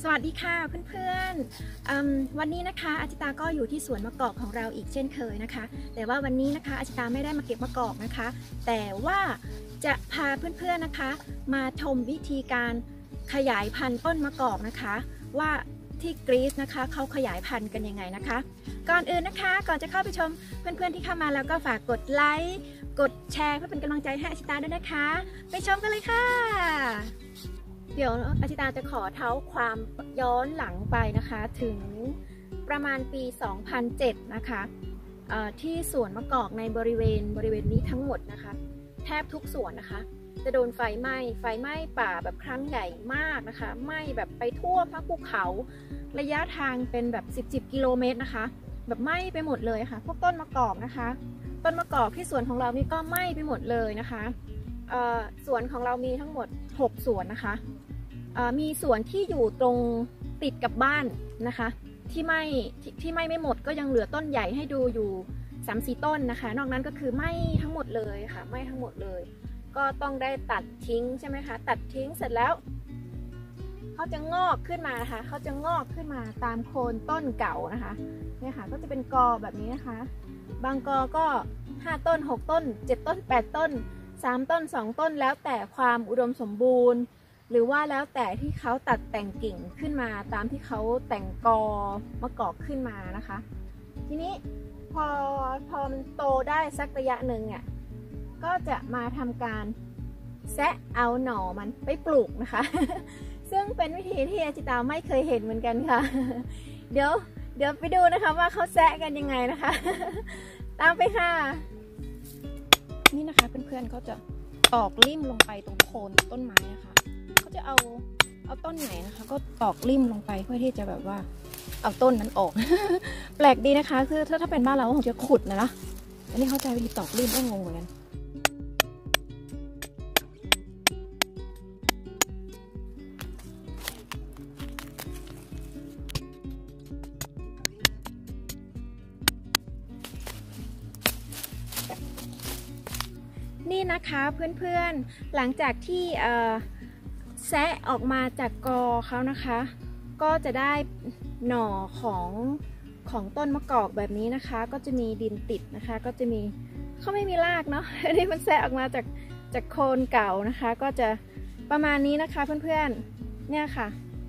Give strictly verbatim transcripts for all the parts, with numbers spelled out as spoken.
สวัสดีค่ะเพื่อนๆวันนี้นะคะอาจิตาก็อยู่ที่สวนมะกอกของเราอีกเช่นเคยนะคะแต่ว่าวันนี้นะคะอาจิตาไม่ได้มาเก็บมะกอกนะคะแต่ว่าจะพาเพื่อนๆนะคะมาชมวิธีการขยายพันธุ์ต้นมะกอกนะคะว่าที่กรีซนะคะเขาขยายพันธุ์กันยังไงนะคะก่อนอื่นนะคะก่อนจะเข้าไปชมเพื่อนๆที่เข้ามาแล้วก็ฝากกดไลค์กดแชร์เพื่อเป็นกำลังใจให้อาจิตาด้วยนะคะไปชมกันเลยค่ะเดี๋ยวอาจิตาจะขอเท้าความย้อนหลังไปนะคะถึงประมาณปี สองพันเจ็ด นะคะที่สวนมะกอกในบริเวณบริเวณนี้ทั้งหมดนะคะแทบทุกสวนนะคะจะโดนไฟไหม้ไฟไหม้ป่าแบบครั้งใหญ่มากนะคะไหม้แบบไปทั่วภาคภูเขาระยะทางเป็นแบบสิบ สิบกิโลเมตรนะคะแบบไหม้ไปหมดเลยค่ะพวกต้นมะกอกนะคะต้นมะกอกที่สวนของเรานี่ก็ไหม้ไปหมดเลยนะคะสวนของเรามีทั้งหมดหกสวนนะคะมีสวนที่อยู่ตรงติดกับบ้านนะคะที่ไหม้ที่ไหม้ไม่หมดก็ยังเหลือต้นใหญ่ให้ดูอยู่ สามสี่ ต้นนะคะนอกนั้นก็คือไหม้ทั้งหมดเลยค่ะไหม้ทั้งหมดเลยก็ต้องได้ตัดทิ้งใช่ไหมคะตัดทิ้งเสร็จแล้วเขาจะงอกขึ้นมานะคะเขาจะงอกขึ้นมาตามโคนต้นเก่านะคะเนี่ยค่ะก็จะเป็นกอแบบนี้นะคะบางกอก็ห้าต้นหกต้นเจ็ดต้นแปดต้นสามต้นสองต้นแล้วแต่ความอุดมสมบูรณ์หรือว่าแล้วแต่ที่เขาตัดแต่งกิ่งขึ้นมาตามที่เขาแต่งกอมะกอกขึ้นมานะคะทีนี้พอพอมันโตได้สักระยะหนึ่งเนี่ยก็จะมาทำการแซะเอาหน่อมันไปปลูกนะคะซึ่งเป็นวิธีที่อาจิตาไม่เคยเห็นเหมือนกันค่ะเดี๋ยวเดี๋ยวไปดูนะคะว่าเขาแซะกันยังไงนะคะตามไปค่ะนี่นะคะเพื่อนๆเขาจะตอกลิ่มลงไปตรงโคนต้นไม้นะคะเขาจะเอาเอาต้นไหนนะคะก็ตอกลิ่มลงไปเพื่อที่จะแบบว่าเอาต้นนั้นออก แปลกดีนะคะคือถ้าถ้าเป็นบ้านเราคงจะขุดนะนะอันนี้เข้าใจวิธีตอกลิ่มก็งงเหมือนกันนี่นะคะเพื่อนๆหลังจากที่แซะออกมาจากกอเขานะคะก็จะได้หน่อของของต้นมะกอกแบบนี้นะคะก็จะมีดินติดนะคะก็จะมีเขาไม่มีรากเนาะอันนี้มันแซะออกมาจากจากโคนเก่านะคะก็จะประมาณนี้นะคะเพื่อนๆเนี่ยค่ะ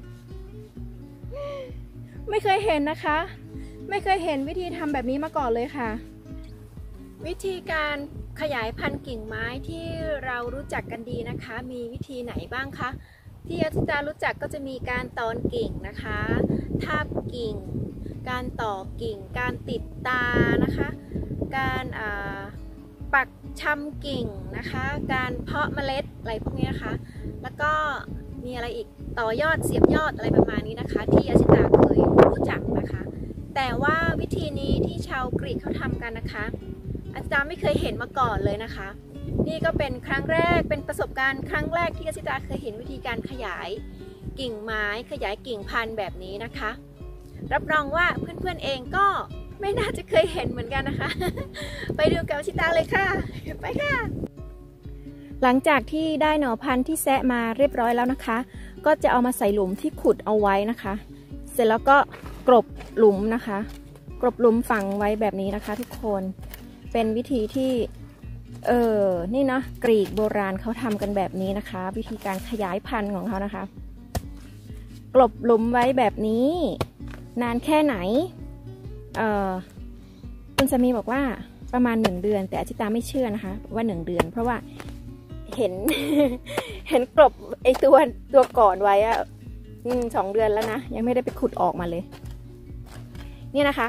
ไม่เคยเห็นนะคะไม่เคยเห็นวิธีทำแบบนี้มาก่อนเลยค่ะวิธีการขยายพันธุ์กิ่งไม้ที่เรารู้จักกันดีนะคะมีวิธีไหนบ้างคะที่อาจิตารู้จักก็จะมีการตอนกิ่งนะคะทาบกิ่งการต่อกิ่งการติดตานะคะการปักชำกิ่งนะคะการเพาะเมล็ดอะไรพวกนี้นะคะแล้วก็มีอะไรอีกต่อยอดเสียบยอดอะไรประมาณนี้นะคะที่อาจิตาเคยรู้จักนะคะแต่ว่าวิธีนี้ที่ชาวกรีกเขาทำกันนะคะอาจิตาไม่เคยเห็นมาก่อนเลยนะคะนี่ก็เป็นครั้งแรกเป็นประสบการณ์ครั้งแรกที่อาจิตาเคยเห็นวิธีการขยายกิ่งไม้ขยายกิ่งพันธุ์แบบนี้นะคะรับรองว่าเพื่อนๆเองก็ไม่น่าจะเคยเห็นเหมือนกันนะคะ ไปดูกับอาจิตาเลยค่ะไปค่ะหลังจากที่ได้หน่อพันธุ์ที่แซะมาเรียบร้อยแล้วนะคะก็จะเอามาใส่หลุมที่ขุดเอาไว้นะคะเสร็จแล้วก็กลบหลุมนะคะกลบหลุมฝังไว้แบบนี้นะคะทุกคนเป็นวิธีที่เออนี่เนาะกรีกโบราณเขาทำกันแบบนี้นะคะวิธีการขยายพันธุ์ของเขานะคะกลบหลุมไว้แบบนี้นานแค่ไหนเออคุณสามีบอกว่าประมาณหนึ่งเดือนแต่อาจิตาไม่เชื่อนะคะว่าหนึ่งเดือนเพราะว่าเห็น เห็นกลบไอตัวตัวก่อนไว้อะสองเดือนแล้วนะยังไม่ได้ไปขุดออกมาเลยนี่นะคะ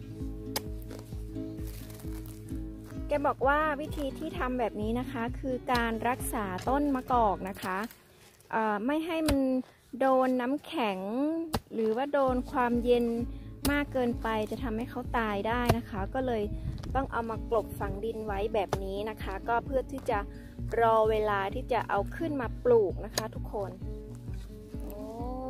แกบอกว่าวิธีที่ทำแบบนี้นะคะคือการรักษาต้นมะกอกนะคะไม่ให้มันโดนน้ำแข็งหรือว่าโดนความเย็นมากเกินไปจะทำให้เขาตายได้นะคะก็เลยต้องเอามากลบฝังดินไว้แบบนี้นะคะก็เพื่อที่จะรอเวลาที่จะเอาขึ้นมาปลูกนะคะทุกคนโอ้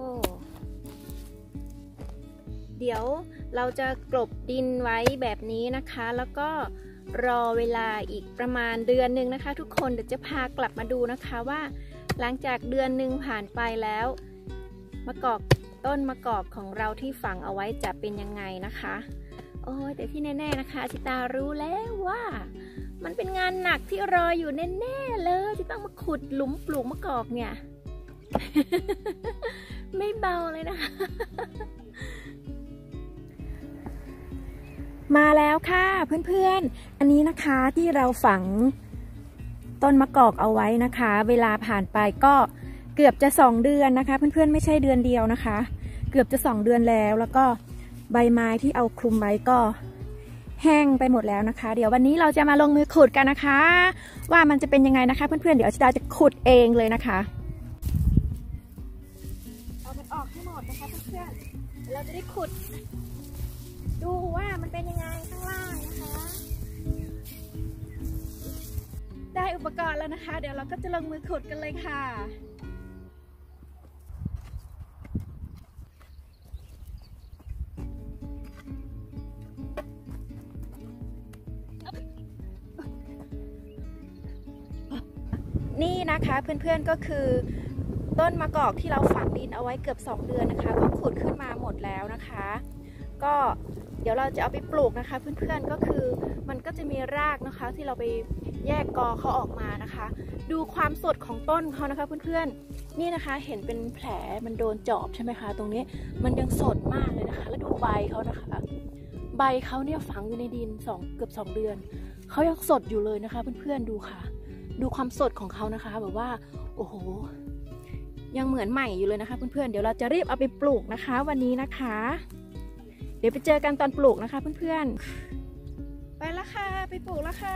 เดี๋ยวเราจะกลบดินไว้แบบนี้นะคะแล้วก็รอเวลาอีกประมาณเดือนหนึ่งนะคะทุกคนเดี๋ยวจะพากลับมาดูนะคะว่าหลังจากเดือนหนึ่งผ่านไปแล้วมะกอกต้นมะกอกของเราที่ฝังเอาไว้จะเป็นยังไงนะคะโอ้ยแต่ที่แน่ๆนะคะอาชิตารู้แล้วว่ามันเป็นงานหนักที่รออยู่แน่ๆเลยที่ต้องมาขุดหลุมปลูกมะกอกเนี่ย ไม่เบาเลยนะคะมาแล้วค่ะเพื่อนๆอันนี้นะคะที่เราฝังต้นมะกอกเอาไว้นะคะเวลาผ่านไปก็เกือบจะสองเดือนนะคะเพื่อนๆไม่ใช่เดือนเดียวนะคะเกือบจะสองเดือนแล้วแล้วก็ใบไม้ที่เอาคลุมไว้ก็แห้งไปหมดแล้วนะคะเดี๋ยววันนี้เราจะมาลงมือขุดกันนะคะว่ามันจะเป็นยังไงนะคะเพื่อนๆเดี๋ยวอาชิตาจะขุดเองเลยนะคะเอามันออกให้หมดนะคะเพื่อนๆเราจะได้ขุดดูว่ามันเป็นยังไงข้างล่างนะคะได้อุปกรณ์แล้วนะคะเดี๋ยวเราก็จะลงมือขุดกันเลยค่ะนี่นะคะเพื่อนๆก็คือต้นมะกอกที่เราฝังดินเอาไว้เกือบสองเดือนนะคะก็ขุดขึ้นมาหมดแล้วนะคะก็เดี๋ยวเราจะเอาไปปลูกนะคะเพื่อนๆก็คือมันก็จะมีรากนะคะที่เราไปแยกกอเขาออกมานะคะดูความสดของต้นเขานะคะเพื่อนๆนี่นะคะเห็นเป็นแผลมันโดนจอบใช่ไหมคะตรงนี้มันยังสดมากเลยนะคะแล้วดูใบเขานะคะใบเขาเนี่ยฝังอยู่ในดินสองเกือบสองเดือนเขายังสดอยู่เลยนะคะเพื่อนๆดูค่ะดูความสดของเขานะคะแบบว่าโอ้โหยังเหมือนใหม่อยู่เลยนะคะเพื่อนๆเดี๋ยวเราจะรีบเอาไปปลูกนะคะวันนี้นะคะเดี๋ยวไปเจอกันตอนปลูกนะคะเพื่อนๆไปแล้วค่ะไปปลูกแล้วค่ะ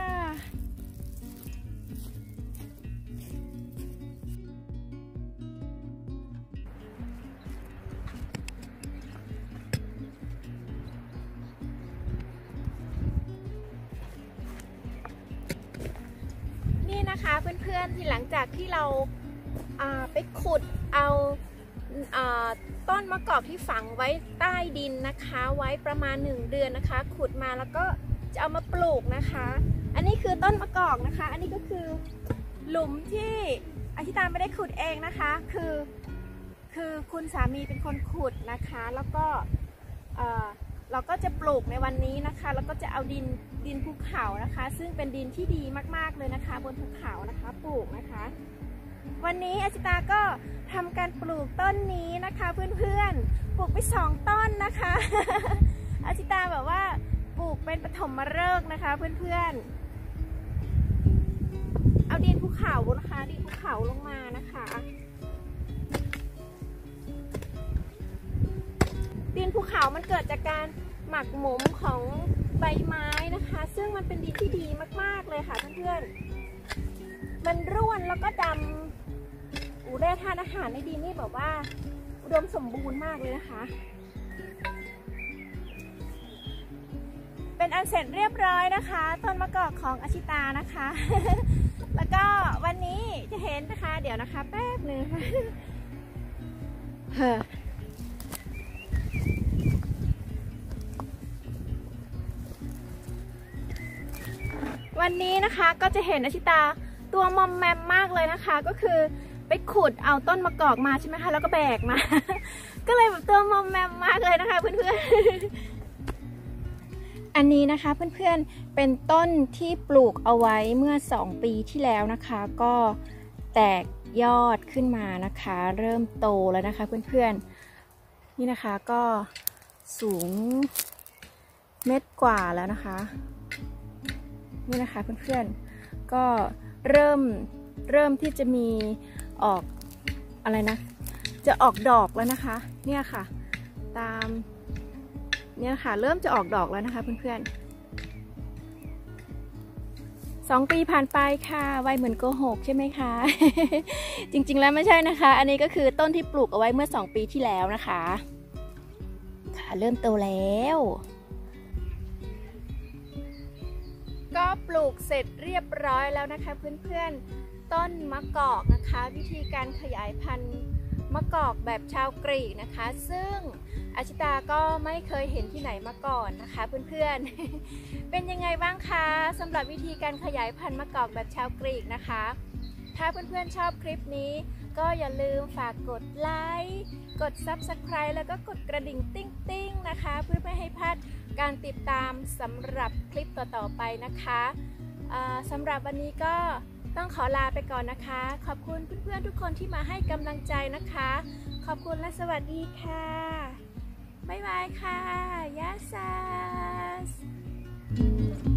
นี่นะคะเพื่อนๆที่หลังจากที่เราไปขุดเอาต้นมะกอกที่ฝังไว้ใต้ดินนะคะไว้ประมาณหนึ่งเดือนนะคะขุดมาแล้วก็จะเอามาปลูกนะคะอันนี้คือต้นมะกอกนะคะอันนี้ก็คือหลุมที่อาชิตาไม่ได้ขุดเองนะคะคือคือคุณสามีเป็นคนขุดนะคะแล้วก็เราก็จะปลูกในวันนี้นะคะแล้วก็จะเอาดินดินภูเขานะคะซึ่งเป็นดินที่ดีมากๆเลยนะคะบนภูเขานะคะปลูกนะคะวันนี้อาชิตาก็ทำการปลูกต้นนี้นะคะเพื่อนๆปลูกไปสองต้นนะคะ อาชิตาแบบว่าปลูกเป็นปฐมฤกษ์นะคะเพื่อนๆเอาดินภูเขานะคะดินภูเขาลงมานะคะดินภูเขามันเกิดจากการหมักหมมของใบไม้นะคะซึ่งมันเป็นดินที่ดีมากๆเลยค่ะเพื่อนๆมันร่วนแล้วก็ดำอูแร่ธาตุอาหารในดินนี่แบบว่าอุดมสมบูรณ์มากเลยนะคะเป็นอันเสร็จเรียบร้อยนะคะต้นมะกอกของอาชิตานะคะ แล้วก็วันนี้จะเห็นนะคะเดี๋ยวนะคะแป๊บนึงค่ะวันนี้นะคะก็จะเห็นอาชิตาตัวมอมแมมมากเลยนะคะก็คือไปขุดเอาต้นมะกอกมาใช่ไหมคะแล้วก็แบกมา ก็เลยแบบตัวมอมแมมมากเลยนะคะเพื่อนๆ อันนี้นะคะเพื่อนๆเป็นต้นที่ปลูกเอาไว้เมื่อสองปีที่แล้วนะคะก็แตกยอดขึ้นมานะคะเริ่มโตแล้วนะคะเพื่อนๆนี่นะคะก็สูงเม็ดกว่าแล้วนะคะนี่นะคะเพื่อนๆก็เริ่มเริ่มที่จะมีออกอะไรนะจะออกดอกแล้วนะคะเนี่ยค่ะตามเนี่ยค่ะเริ่มจะออกดอกแล้วนะคะเพื่อนๆสองปีผ่านไปค่ะไวเหมือนโกหกใช่ไหมคะ จริงๆแล้วไม่ใช่นะคะอันนี้ก็คือต้นที่ปลูกเอาไว้เมื่อสองปีที่แล้วนะคะค่ะเริ่มโตแล้วก็ปลูกเสร็จเรียบร้อยแล้วนะคะเพื่อนๆต้นมะกอกนะคะวิธีการขยายพันธุ์มะกอกแบบชาวกรีกนะคะซึ่งอาชิตาก็ไม่เคยเห็นที่ไหนมาก่อนนะคะเพื่อนๆ เป็นยังไงบ้างคะสำหรับวิธีการขยายพันธุ์มะกอกแบบชาวกรีกนะคะถ้าเพื่อนๆชอบคลิปนี้ก็อย่าลืมฝากกดไลค์กด ซับสไครบ์ แล้วก็กดกระดิ่งติ้งๆนะคะเพื่อไม่ให้พลาดการติดตามสำหรับคลิปต่อๆไปนะคะสำหรับวันนี้ก็ต้องขอลาไปก่อนนะคะขอบคุณเพื่อนๆทุกคนที่มาให้กำลังใจนะคะขอบคุณและสวัสดีค่ะบ๊ายบายค่ะยาซัส